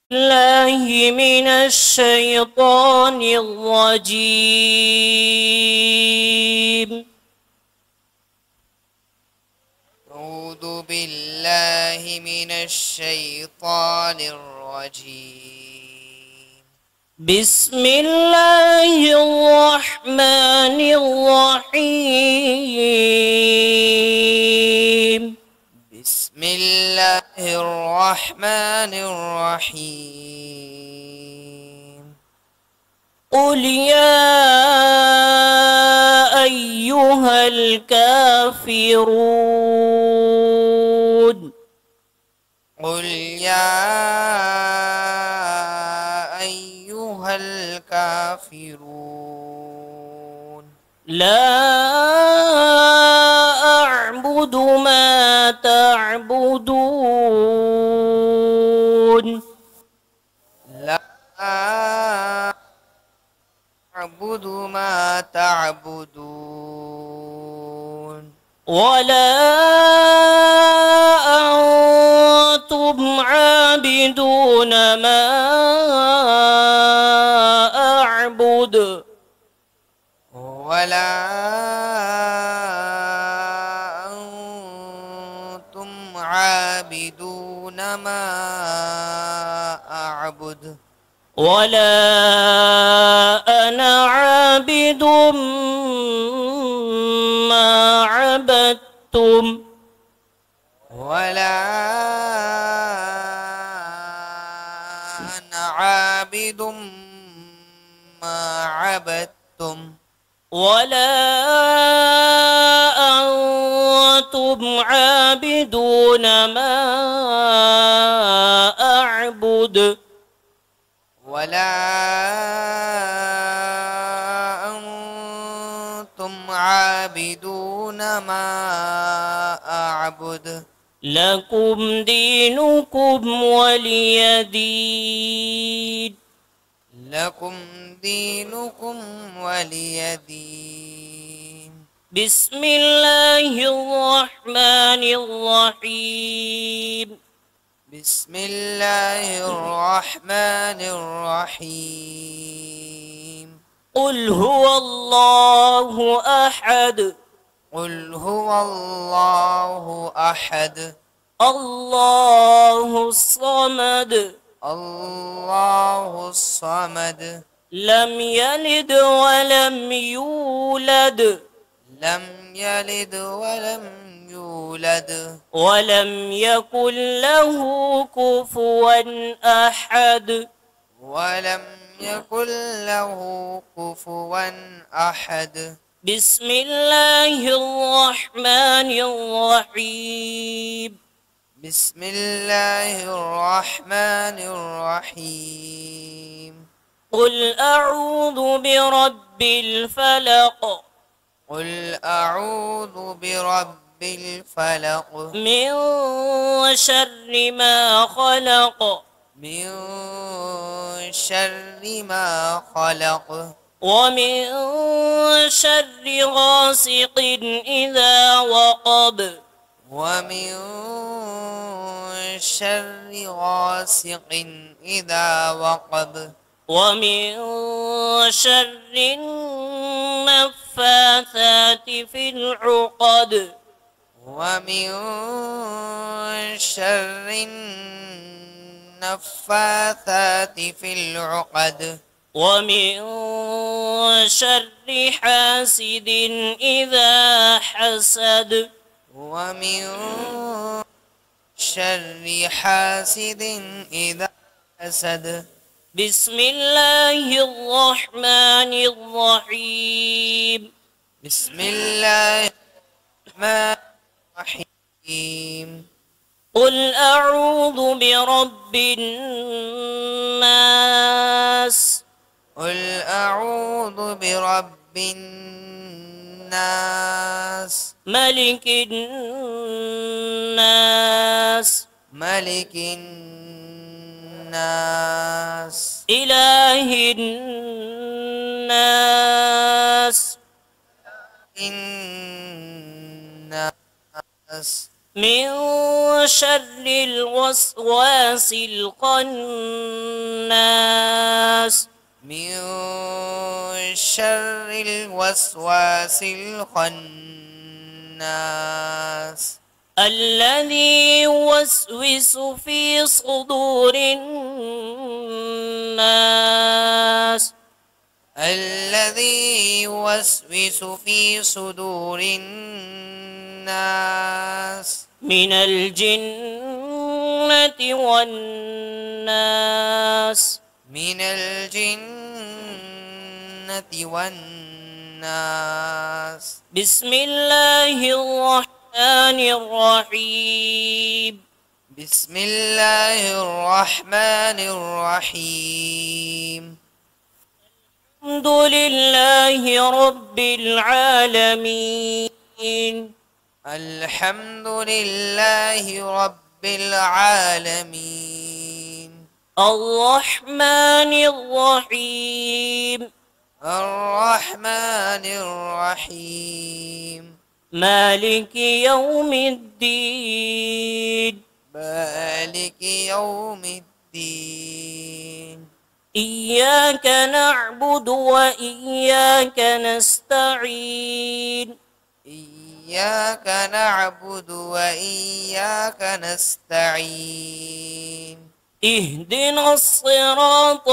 الله من الشيطان الرجيم. أعوذ بالله من الشيطان الرجيم. بسم الله الرحمن الرحيم. بسم الله الرحمن الرحيم. قل يا أيها الكافرون. قل يا أيها الكافرون. لا أعبد ما تعبدون. لا أعبد ما تعبدون. ولا أنتم عابدون ما أعبد. ولا أنتم عابدون ما أعبد. ولا أنا عابد ما عبدتم. ولا أنا عابد ما عبدتم. ولا أنتم عابدون ما أعبد. ولا أنتم عابدون ما أعبد. لكم دينكم ولي دين. لكم دينكم ولي دين. بسم الله الرحمن الرحيم. بسم الله الرحمن الرحيم. قل هو الله أحد. قل هو الله أحد. الله الصمد. الله الصمد. لم يلد ولم يولد. لم يلد ولم يولد. ولم يكن له كفوا أحد. ولم يكن له كفوا أحد. بسم الله الرحمن الرحيم. بسم الله الرحمن الرحيم. قل أعوذ برب الفلق. قل أعوذ برب الفلق. من شر ما خلق. من شر ما خلق. ومن شر غاسق إذا وقب. ومن شر غاسق إذا وقب. ومن شر النفاثات في العقد. ومن شر النفاثات في العقد. ومن شر حاسد إذا حسد. ومن شر حاسد إذا حسد. بسم الله الرحمن الرحيم. بسم الله الرحمن الرحيم. قل أعوذ برب الناس. قل أعوذ برب الناس. ملك الناس. ملك الناس. إله الناس. الناس. من شر الوسواس الخناس من شر الوسواس الخناس الذي يوسوس في صدور الناس الذي يوسوس في صدور الناس من الجنة والناس من الجنة والناس بسم الله الرحمن الرحيم بسم الله الرحمن الرحيم الحمد لله رب العالمين الحمد لله رب العالمين الرحمن الرحيم الرحمن الرحيم مالك يوم الدين مالك يوم الدين إياك نعبد وإياك نستعين إياك نعبد وإياك نستعين اهدنا الصراط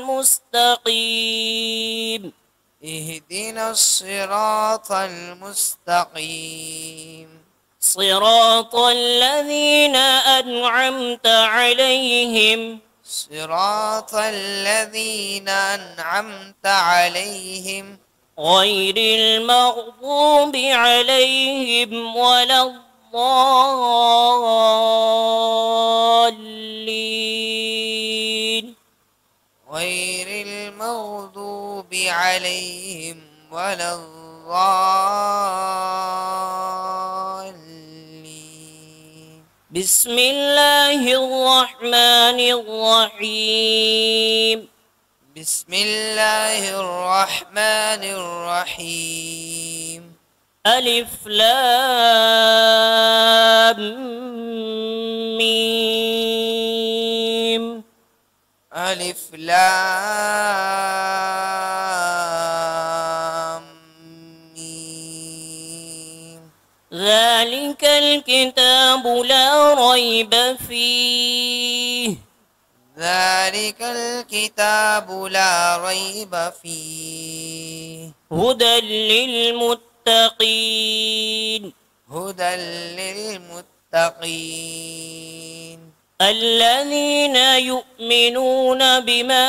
المستقيم اهدنا الصراط المستقيم صراط الذين أنعمت عليهم صراط الذين أنعمت عليهم غير المغضوب عليهم ولا الضالين غير المغضوب عليهم ولا الضالين بسم الله الرحمن الرحيم بسم الله الرحمن الرحيم ألف لام ميم ألف لام ميم ذلك الكتاب لا ريب فيه ذلك الكتاب لا ريب فيه هدى للمتقين هدى للمتقين الذين يؤمنون بما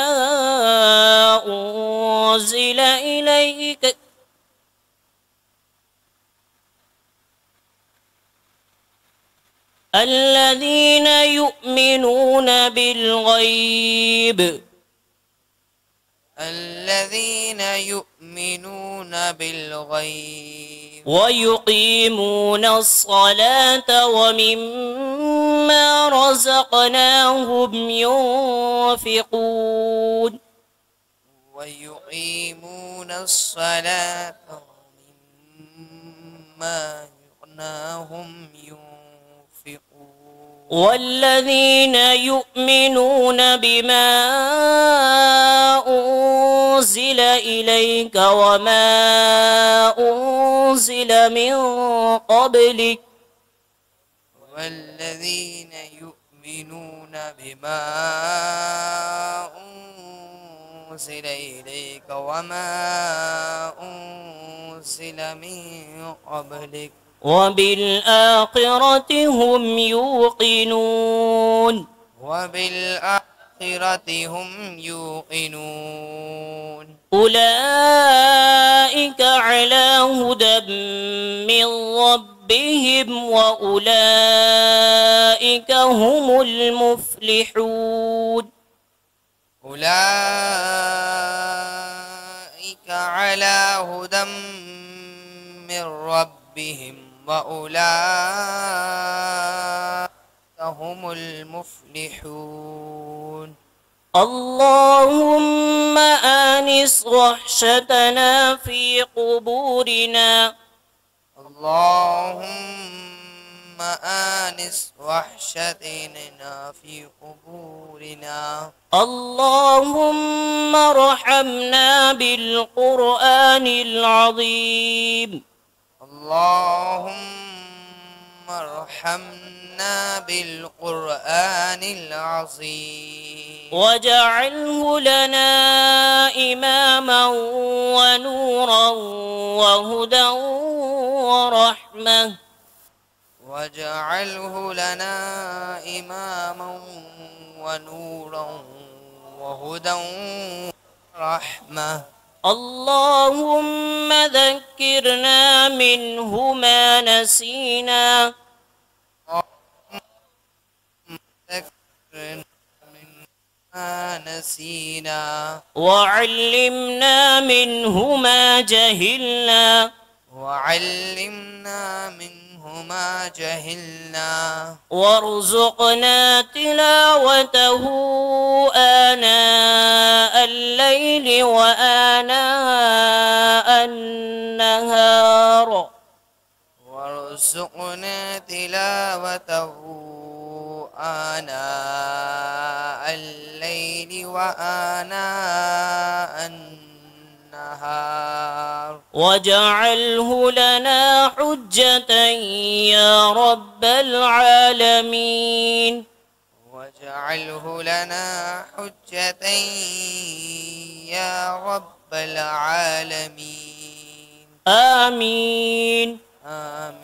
أنزل إليك الذين يؤمنون بالغيب الذين يؤمنون بالغيب ويقيمون الصلاة ومما رزقناهم ينفقون ويقيمون الصلاة ومما رزقناهم ينفقون والذين يؤمنون بما أنزل إليك وما أنزل من قبلك والذين يؤمنون بما أنزل إليك وما أنزل من قبلك وبالآخرة هم يوقنون وبالآخرة هم يوقنون أولئك على هدى من ربهم وأولئك هم المفلحون أولئك على هدى من ربهم وأولئك هم المفلحون اللهم آنس وحشتنا في قبورنا اللهم آنس وحشتنا في قبورنا. اللهم ارحمنا بالقرآن العظيم اللهم ارحمنا بالقرآن العظيم واجعله لنا إماما ونورا وهدى ورحمة واجعله لنا إماما ونورا وهدى ورحمة. اللهم ذكرنا منه ما نسينا ذكرنا مما نسينا وعلمنا منه ما جهلنا وعلمنا منه ما جهلنا وارزقنا تلاوته آناء الليل وآناء النهار وارزقنا تلاوته آناء الليل وآناء النهار واجعله لنا حجة يا رب العالمين واجعله لنا حجة يا رب العالمين. آمين آمين.